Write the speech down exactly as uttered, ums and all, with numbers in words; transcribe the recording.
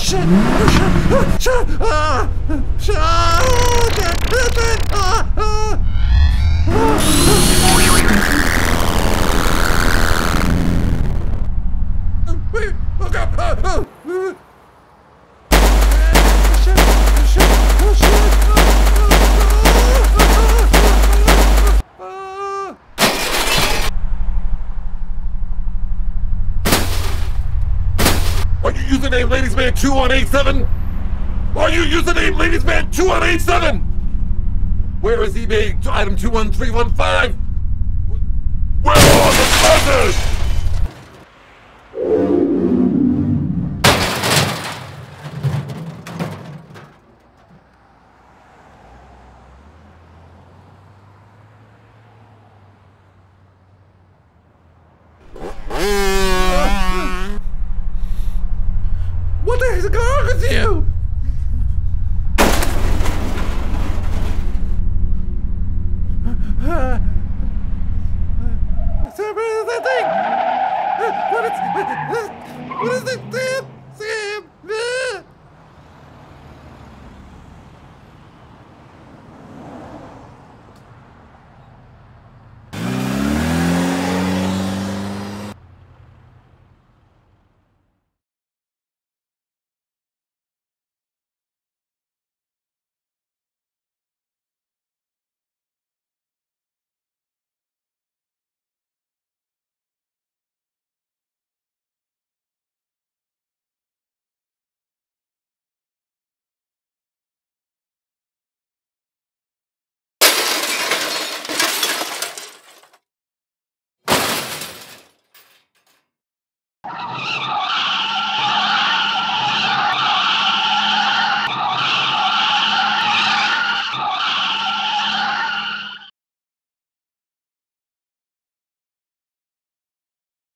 shit! Oh, shit! Shit! Ah! Shit! Ah! Shit! Shit! Ah! Ah! Wait! Look up! Ah! Ah! Shit! Shit! Oh, shit! Are you username Ladiesman two one eight seven? Are you username Ladiesman two one eight seven? Where is eBay item two one three one five? Where are the buzzers?